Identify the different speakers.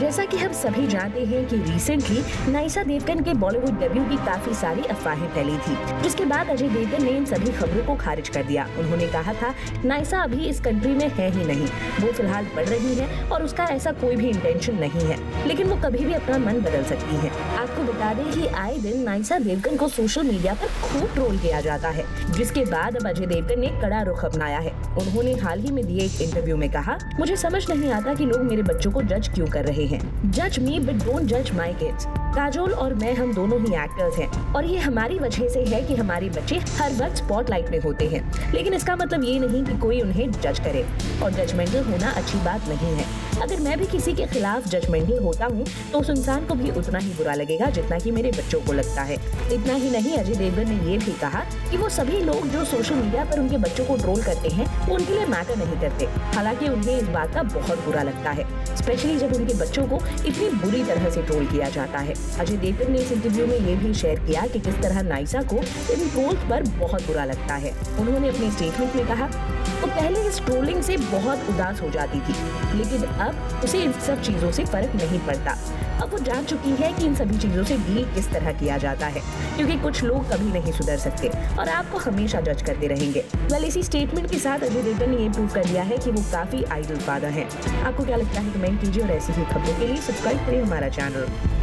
Speaker 1: जैसा कि हम सभी जानते हैं कि रिसेंटली नायसा देवगन के बॉलीवुड डेब्यू की काफी सारी अफवाहें फैली थी, जिसके बाद अजय देवगन ने इन सभी खबरों को खारिज कर दिया। उन्होंने कहा था नायसा अभी इस कंट्री में है ही नहीं, वो फिलहाल पढ़ रही है और उसका ऐसा कोई भी इंटेंशन नहीं है, लेकिन वो कभी भी अपना मन बदल सकती है। आपको बता दें कि आए दिन नायसा देवगन को सोशल मीडिया पर खूब ट्रोल किया जाता है, जिसके बाद अब अजय देवगन ने कड़ा रुख अपनाया है। उन्होंने हाल ही में दिए एक इंटरव्यू में कहा, मुझे समझ नहीं आता कि लोग मेरे बच्चों को जज क्यों कर रहे हैं। जज मी बट डोंट जज माई किड्स। काजोल और मैं हम दोनों ही एक्टर्स हैं और ये हमारी वजह से है कि हमारे बच्चे हर वक्त स्पॉटलाइट में होते हैं, लेकिन इसका मतलब ये नहीं कि कोई उन्हें जज करे, और जजमेंटल होना अच्छी बात नहीं है। अगर मैं भी किसी के खिलाफ जजमेंटल होता हूँ तो उस इंसान को भी उतना ही बुरा लगेगा जितना कि मेरे बच्चों को लगता है। इतना ही नहीं, अजय देवगन ने ये भी कहा कि वो सभी लोग जो सोशल मीडिया पर उनके बच्चों को ट्रोल करते हैं वो उनके लिए मैटर नहीं करते। हालांकि उन्हें इस बात का बहुत बुरा लगता है, स्पेशली जब उनके बच्चों को इतनी बुरी तरह से ट्रोल किया जाता है। अजय देवगन ने इस इंटरव्यू में ये भी शेयर किया कि किस तरह नायसा को इन ट्रोल्स पर बहुत बुरा लगता है। उन्होंने अपने स्टेटमेंट में कहा, वो पहले इस ट्रोलिंग से बहुत उदास हो जाती थी, लेकिन अब उसे इन सब चीजों से फर्क नहीं पड़ता। अब वो जान चुकी है कि इन सभी चीजों से डील किस तरह किया जाता है, क्योंकि कुछ लोग कभी नहीं सुधर सकते और आपको हमेशा जज करते रहेंगे। वेल, इसी स्टेटमेंट के साथ अजय देवगन ने ये प्रूव कर दिया है कि वो काफी आइडल फादर हैं। आपको क्या लगता है, कमेंट कीजिए और ऐसी ही खबरों के लिए सब्सक्राइब करें हमारा चैनल।